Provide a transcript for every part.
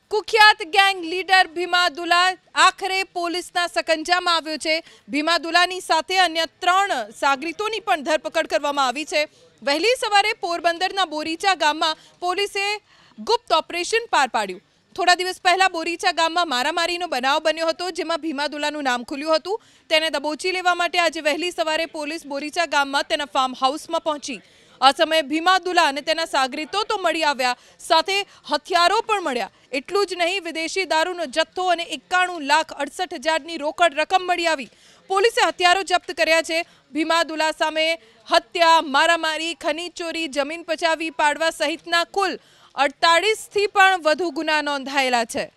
कुख्यात gang leader Bhima दुला आखरे પોલીસના સકંજામાં આવ્યો છે। ભીમા દુલાની સાથે અન્ય 3 સાગરીતોની પણ ધરપકડ કરવામાં આવી છે। વહેલી સવારે પોરબંદરના બોરીચા ગામમાં પોલીસે ગુપ્ત ઓપરેશન પાર પાડ્યું। થોડા દિવસ પહેલા બોરીચા ગામમાં મારામારીનો બનાવ બન્યો હતો, જેમાં ભીમા દુલાનું નામ ખુલ્યું હતું। તેને દબોચી લેવા માટે આજે વહેલી સવારે પોલીસ બોરીચા ગામમાં તેના ફાર્મ હાઉસમાં પહોંચી। આ સમયે ભીમા દુલા અને તેના સાગરીતો તો મળી આવ્યા, સાથે હથિયારો પણ મળ્યા। એટલું જ નહીં, વિદેશી દારૂનો જથ્થો અને 91,68,000ની રોકડ રકમ મળી આવી। પોલીસે હથિયારો જપ્ત કર્યા છે। ભીમા દુલા સામે હત્યા, મારામારી, ખનીજ ચોરી, જમીન પચાવી પાડવા સહિતના કુલ 48થી પણ વધુ ગુના નોંધાયેલા છે।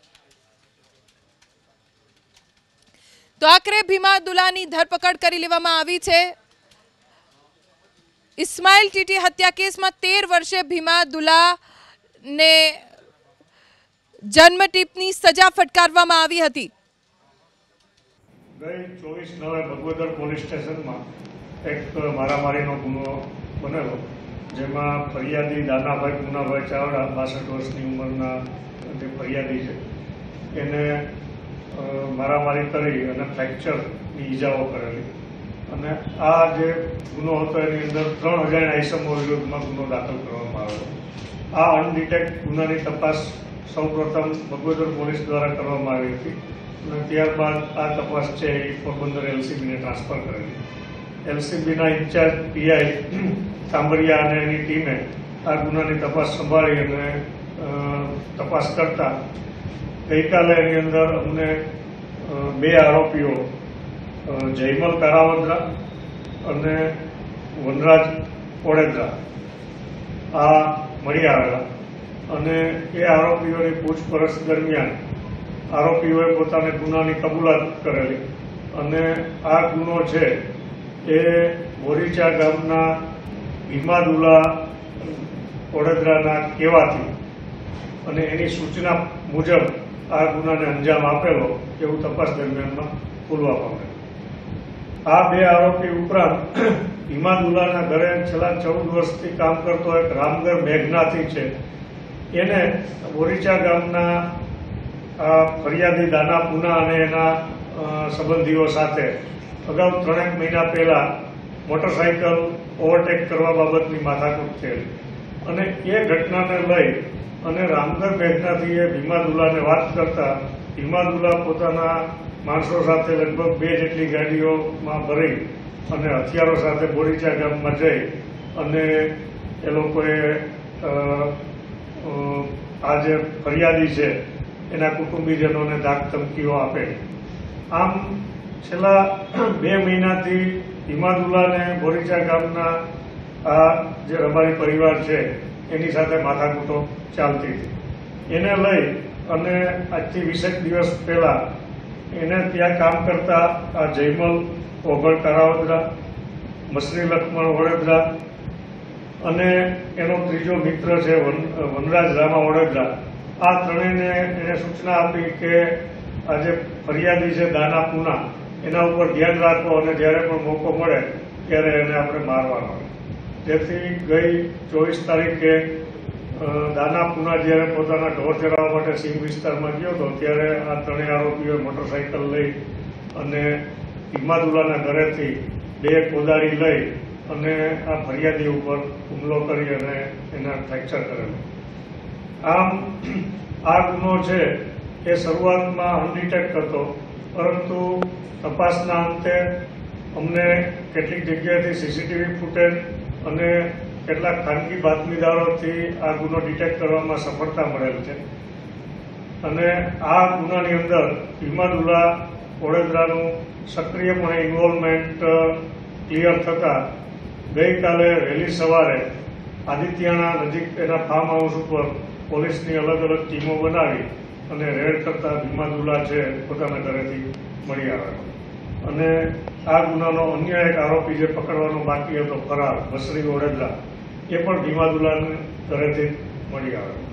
તો આખરે ભીમા દુલાની ધરપકડ કરી લેવામાં આવી છે। इस्माइल टीटी हत्या केस में 13 वर्षे भीमा दुला ने जन्मटीपनी सजा फटकारवामां आवी हती। गई 24/9 भगवदर पोलीस स्टेशन में एक मारामारीनो गुनो बनेलो, जेमां फरियादी दानाभाई पूनाभाई चावड़ा 62 वर्षनी उंमરના જે ફરિયાદી છે એને મારામારી કરી અને ફ્રેક્ચરની ઈજાઓ કરેલી અને આ જે ગુનો હતો એની અંદર 3 અજાણ્યા ઇસમો વિરુદ્ધમાં ગુનો દાખલ કરવામાં આવ્યો। આ અનડિટેક્ટ ગુનાની તપાસ સૌપ્રથમ ભગવદર પોલીસ દ્વારા કરવામાં આવી હતી અને ત્યારબાદ આ તપાસ છે એ પોરબંદર એલસીબીને ટ્રાન્સફર કરેલી। એલસીબીના ઇન્ચાર્જ પીઆઈ સાંભળિયા અને એની ટીમે આ ગુનાની તપાસ સંભાળી અને તપાસ કરતા ગઈકાલે એની અંદર અમને 2 આરોપીઓ જયમલ કારાવદ્રા અને વનરાજ ઓડેદરા આ મળી આવેલા અને એ આરોપીઓની પૂછપરછ દરમિયાન આરોપીઓએ પોતાને ગુનાની કબૂલાત કરેલી અને આ ગુનો છે એ બોરીચા ગામના ભીમા દુલા ઓડેદરાના કહેવાથી અને એની સૂચના મુજબ આ ગુનાને અંજામ આપેલો એવું તપાસ દરમિયાનમાં ખુલવા પામેલ। આ 2 આરોપી ઉપરાંત ભીમા દુલાના ઘરે છેલ્લા 14 વર્ષથી કામ કરતો એક રામગર મેઘનાથી છે, એને બોરીચા ગામના ફરિયાદી દાના પૂના અને એના સંબંધીઓ સાથે અગાઉ 3 મહિના પહેલા મોટરસાઇકલ ઓવરટેક કરવા બાબતની માથાકૂટ થયેલી અને એ ઘટનાને લઈ અને રામગર મેઘનાથીએ ભીમા દુલાને વાત કરતા ભીમા દુલા પોતાના માણસો સાથે લગભગ 2 જેટલી ગાડીઓમાં ભરી અને હથિયારો સાથે બોરીચા ગામમાં જઈ અને એ લોકોએ આ જે ફરિયાદી છે એના કુટુંબીજનોને ધાક ધમકીઓ આપેલી। આમ છેલ્લા 2 મહિનાથી ભીમા દુલાને બોરીચા ગામના આ જે રબારી પરિવાર છે એની સાથે માથાકૂટો ચાલતી હતી। એને લઈ અને આજથી 20 દિવસ પહેલા એને ત્યાં કામ કરતા આ જયમલ ઓગળ કારાવદ્રા, મસરી લક્ષ્મણ ઓડેદરા અને એનો ત્રીજો મિત્ર છે વનરાજ રામા ઓડેદરા, આ ત્રણેયને એને સૂચના આપી કે આ જે ફરિયાદી છે દાના પૂના એના ઉપર ધ્યાન રાખો અને જ્યારે પણ મોકો મળે ત્યારે એને આપણે મારવાનો। જેથી ગઈ 24 તારીખે દાના પૂના જ્યારે પોતાના ઢોર ચરાવવા માટે સિંહ વિસ્તારમાં ગયો હતો ત્યારે આ 3 આરોપીઓએ મોટરસાઇકલ લઈ અને ભીમા દુલાના ઘરેથી 2 કોદાળી લઈ અને આ ફરિયાદી ઉપર હુમલો કરી અને એના ફ્રેક્ચર કરેલું। આમ આ ગુનો છે એ શરૂઆતમાં અનડિટેક્ટ હતો, પરંતુ તપાસના અંતે અમને કેટલીક જગ્યાએથી સીસીટીવી ફૂટેજ અને કેટલાક ખાનગી બાતમીદારોથી આ ગુનો ડિટેક્ટ કરવામાં સફળતા મળેલ છે અને આ ગુનાની અંદર ભીમા દુલા ઓડેદરાનું સક્રિયપણે ઇન્વોલ્વમેન્ટ ક્લિયર થતાં ગઈકાલે વહેલી સવારે આદિત્યાણા નજીક એના ફાર્મ હાઉસ ઉપર પોલીસની અલગ અલગ ટીમો બનાવી અને રેડ કરતા ભીમા દુલા છે પોતાના ઘરેથી મળી આવેલો અને આ ગુનાનો અન્ય એક આરોપી જે પકડવાનો બાકી હતો ફરાર મસરી ઓડેદરા, એ પણ ભીમા દુલાને ઘરેથી મળી આવેલો।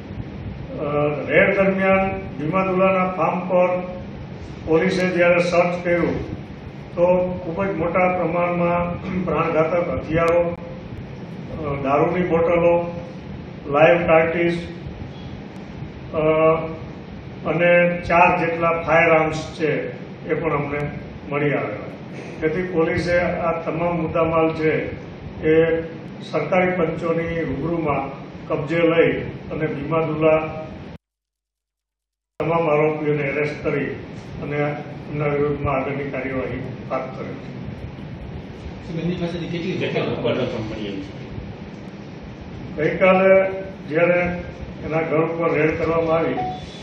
રેડ દરમિયાન ભીમા દુલાના ફાર્મ પર પોલીસે જ્યારે સર્ચ કર્યું તો ખૂબ જ મોટા પ્રમાણમાં પ્રાણઘાતક હથિયારો, દારૂની બોટલો, લાઈવ કાર્ટીસ, અને 4 જેટલા ફાયર આર્મ્સ છે એ પણ અમને મળી આવેલા. તેથી પોલીસે આ તમામ મુદ્દામાલ છે એ સરકારી પંચોની રૂબરૂમાં કબજે લઈ અને ભીમાદુલા તમામ આરોપીઓને એરેસ્ટ કરી અને એમના વિરુદ્ધમાં આગળની કાર્યવાહી હાથ કરે છે. ગઈકાલે જ્યારે એના ઘર ઉપર રેડ કરવામાં આવી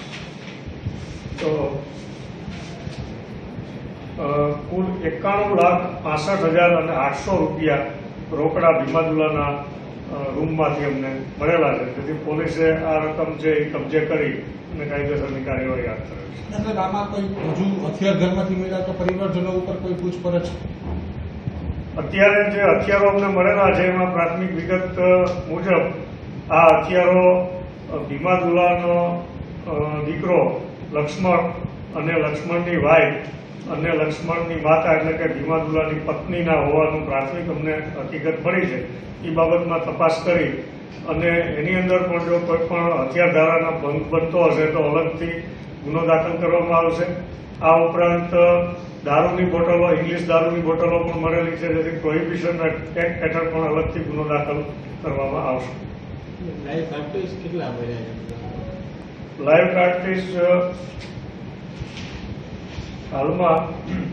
તો કુલ 91,65,800 રૂપિયા રોકડા ભીમાદુલાના રૂમમાંથી અમને મળેલા છે. તેથી પોલીસે આ રકમ છે એ કબજે કરી અને કાયદેસરની કાર્યવાહી હાથ ધરી છે. આમાં કોઈ હજુ હથિયાર ઘરમાંથી મળ્યા તો પરિવારજનો ઉપર કોઈ પૂછપરછ? અત્યારે જે હથિયારો અમને મળેલા છે એમાં પ્રાથમિક વિગત મુજબ આ હથિયારો ભીમાદુલાનો દીકરો લક્ષ્મણ અને લક્ષ્મણની વાઈફ અને લક્ષ્મણની માતા એટલે કે ભીમાદુલાની પત્નીના હોવાનું પ્રાથમિક અમને હકીકત મળી છે. એ બાબતમાં તપાસ કરી અને એની અંદર પણ જો કોઈ પણ હથિયાર ધારાના ભંગ બનતો હશે તો અલગથી ગુનો દાખલ કરવામાં આવશે. આ ઉપરાંત દારૂની બોટલો, ઇંગ્લિશ દારૂની બોટલો પણ મળેલી છે, જેથી પ્રોહિબિશન એક્ટ હેઠળ પણ અલગથી ગુનો દાખલ કરવામાં આવશે. લાઈવ કાર્ટ્રીજ હાલમાં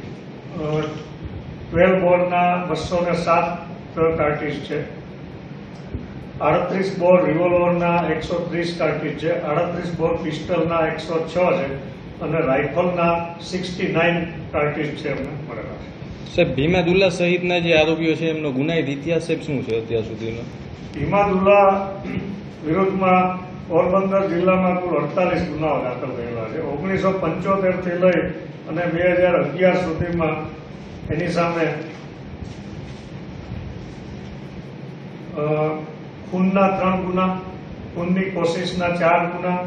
12 બોરના 207 કાર્ટ્રીજ છે, 38 બોર રિવોલ્વરના 130 કાર્ટ્રીજ છે, 38 બોર પિસ્ટલના 106 છે અને રાઇફલના 69 કાર્ટ્રીજ છે અમને મળેલા છે. સાહેબ, ભીમાદુલ્લા સહિતના જે આરોપીઓ છે એમનો ગુનાહિત ઇતિહાસ સાહેબ શું છે અત્યાર સુધીનો? ભીમાદુલ્લા વિરુદ્ધમાં પોરબંદર જિલ્લામાં કુલ 48 ગુનાઓ દાખલ થયેલા છે. 1975 થી લઈ અને 2011 સુધીમાં એની સામે ખૂનના 3 ગુના, ખૂનની કોશિશના 4 ગુના,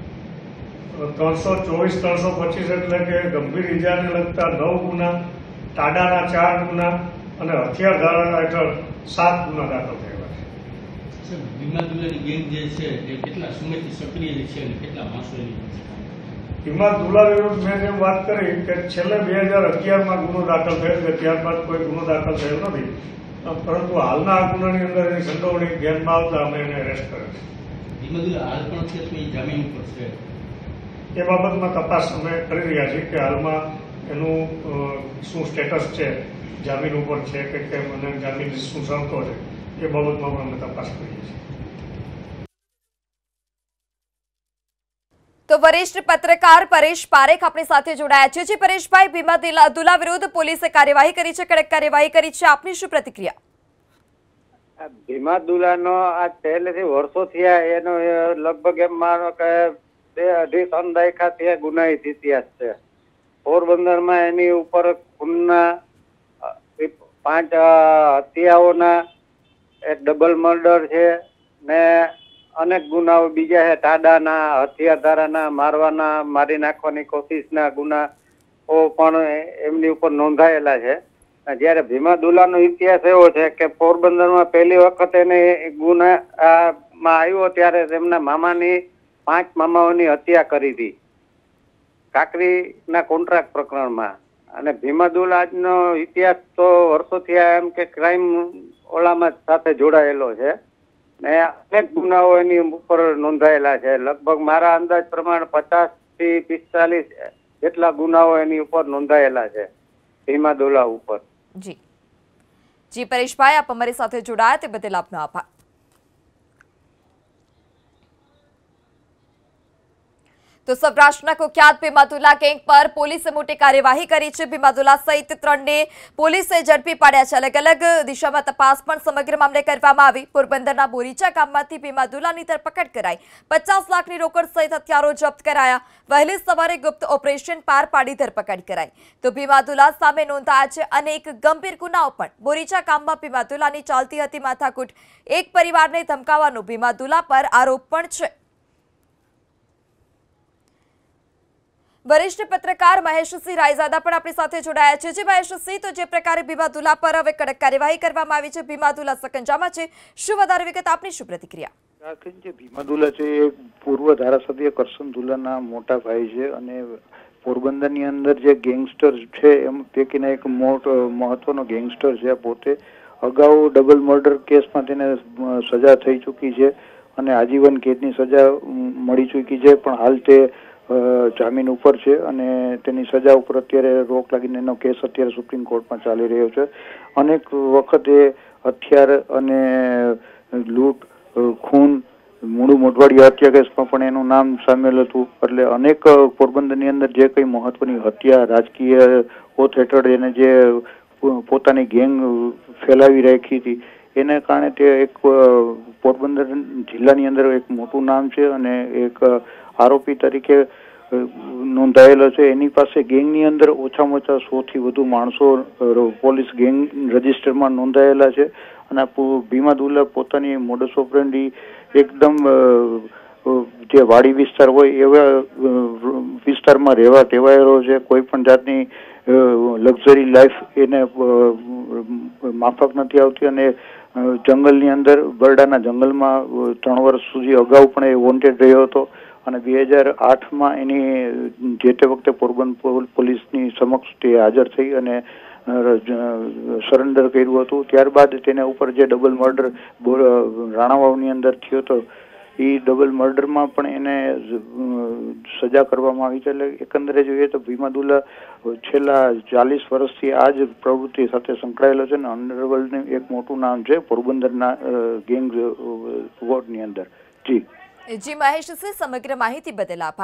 324-325 એટલે કે ગંભીર ઇજાને લગતા 9 ગુના, ટાડાના 4 ગુના અને હથિયાર ધારા હેઠળ 7 ગુના દાખલ થયેલા છે. ભીમાદુલ્લાની ગેંગ જે છે એ કેટલા સમયથી સક્રિય છે અને કેટલા માણસોની? ભીમાદુલ્લા વિરુદ્ધ મેં જેમ વાત કરી કે છેલ્લે 2011માં ગુનો દાખલ થયેલ છે, ત્યારબાદ કોઈ ગુનો દાખલ થયેલ નથી, પરંતુ હાલના આ ગુનાની અંદર એની સંડોવણી ધ્યાનમાં આવતા અમે એને એરેસ્ટ કરે છે. ભીમાદુલ્લા હાલ પણ છે તો એ જામીન ઉપર છે? એ બાબતમાં તપાસ અમે કરી રહ્યા છીએ કે હાલમાં એનું શું સ્ટેટસ છે, જામીન ઉપર છે કે કેમ અને જામીન શું શરતો છે, એ બાબતમાં પણ અમે તપાસ કરીએ છીએ. તો વરિષ્ઠ પત્રકાર પરેશ પારેખ આપણી સાથે જોડાયા છે. જી પરેશભાઈ, ભીમાદુલ્લા વિરુદ્ધ પોલીસે કાર્યવાહી કરી છે, કડક કાર્યવાહી કરી છે, આપની શું પ્રતિક્રિયા? ભીમાદુલ્લાનો આ પહેલેથી વર્ષો થયા, એનો લગભગ એમ માનો કે 2-2.5 દાયકાથી ગુનાહિત ઇતિહાસ છે. પોરબંદરમાં એની ઉપર ખૂનના 5 હત્યાઓના, એક ડબલ મર્ડર છે ને અનેક ગુનાઓ બીજા છે, ટાડાના, હથિયાર ધારાના, મારવાના, મારી નાખવાની કોશિશના ગુનાઓ પણ એમની ઉપર નોંધાયેલા છે. જ્યારે ભીમાદુલ્લાનો ઇતિહાસ એવો છે કે પોરબંદરમાં પહેલી વખત એને ગુનામાં આવ્યો ત્યારે તેમના મામાની 5 મામાઓની હત્યા કરી હતી કાકરીના કોન્ટ્રાક્ટ પ્રકરણમાં. અને ભીમાદુલ્લાનો ઇતિહાસ તો વર્ષોથી એમ કે ક્રાઇમ ઓલામાં સાથે જોડાયેલો છે ને અનેક ગુનાઓ એની ઉપર નોંધાયેલા છે. લગભગ મારા અંદાજ પ્રમાણે 50 થી 45 જેટલા ગુનાઓ એની ઉપર નોંધાયેલા છે ભીમાદુલ્લા ઉપર. જી પરેશભાઈ, આપ અમારી સાથે જોડાયા તે બદલ આપનો આભાર. તો સૌરાષ્ટ્રના કુખ્યાત ભીમાદુલ્લા ગેંગ પર પોલીસે મોટી કાર્યવાહી કરી છે. ભીમાદુલ્લા સહિત 3ને પોલીસે ઝડપી પાડ્યા છે. અલગ અલગ દિશામાં તપાસ પણ સમગ્ર મામલે કરવામાં આવી. પોરબંદરના બોરીચા ગામમાંથી ભીમાદુલ્લાની ધરપકડ કરાઈ, 50 લાખની રોકડ સહિત હથિયારો જપ્ત કરાયા. વહેલી સવારે ગુપ્ત ઓપરેશન પાર પાડી ધરપકડ કરાઈ. તો ભીમાદુલ્લા સામે નોંધાયા છે અનેક ગંભીર ગુનાઓ પણ. બોરીચા ગામમાં ભીમાદુલ્લાની ચાલતી હતી માથાકૂટ. એક પરિવારને ધમકાવવાનો ભીમાદુલ્લા પર આરોપ પણ છે. વરિષ્ઠ પત્રકાર મહેશસિંહ રાયઝાદા પણ આપણી સાથે જોડાયા છે. જે મહેશસિંહ, તો જે પ્રકારે ભીમાદુલ્લા પર હવે કડક કાર્યવાહી કરવામાં આવી છે, ભીમાદુલ્લા સકંજામાં છે, શું વધારે વિગત, આપની શું પ્રતિક્રિયા? ખાસ કરીને જે ભીમાદુલા છે એ પૂર્વ ધારાસભ્ય કરશન દુલાના મોટા ભાઈ છે અને પોરબંદરની અંદર જે ગેંગસ્ટર છે એમ પૈકીના એક મહત્વનો ગેંગસ્ટર છે. પોતે અગાઉ ડબલ મર્ડર કેસમાં તેને સજા થઈ ચૂકી છે અને આજીવન કેદની સજા મળી ચૂકી છે, પણ હાલ તે જામીન ઉપર છે અને તેની સજા ઉપર અત્યારે રોક લાગીને એનો કેસ અત્યારે સુપ્રીમ કોર્ટમાં ચાલી રહ્યો છે. અનેક વખતે હથિયાર અને લૂંટ, ખૂન, મૂળું મોઢવાડિયા હત્યા કેસમાં પણ એનું નામ સામેલ હતું. એટલે અનેક પોરબંદરની અંદર જે કંઈ મહત્વની હત્યા રાજકીય ઓથ હેઠળ એને જે પોતાની ગેંગ ફેલાવી રાખી હતી એને કારણે તે એક પોરબંદર જિલ્લાની અંદર એક મોટું નામ છે અને એક આરોપી તરીકે નોંધાયેલો છે. એની પાસે ગેંગની અંદર ઓછામાં ઓછા 100 થી વધુ માણસો પોલીસ ગેંગ રજિસ્ટરમાં નોંધાયેલા છે અને ભીમાદુલા પોતાની મોડસ ઓપરેન્ડી એકદમ જે વાડી વિસ્તાર હોય એવા વિસ્તારમાં રહેવા ટેવાયેલો છે. કોઈ પણ જાતની લક્ઝરી લાઈફ એને માફક નથી આવતી અને જંગલની અંદર બરડાના જંગલમાં 3 વર્ષ સુધી અગાઉ પણ એ વોન્ટેડ રહ્યો હતો અને 2008માં એની જે તે વખતે પોરબંદર પોલીસની સમક્ષ તે હાજર થઈ અને સરેન્ડર કર્યું હતું. ત્યારબાદ તેના ઉપર જે ડબલ મર્ડર રાણાવાવની અંદર થયો હતો એ ડબલ મર્ડરમાં પણ એને સજા કરવામાં આવી છે. એટલે એકંદરે જોઈએ તો ભીમાદુલા છેલ્લા 40 વર્ષથી આ જ પ્રવૃત્તિ સાથે સંકળાયેલો છે અને અંડરવર્લ્ડનું એક મોટું નામ છે પોરબંદરના ગેંગ વોર્ડની અંદર. જી મહેશસિંહ, સમગ્ર માહિતી બદલ આભાર.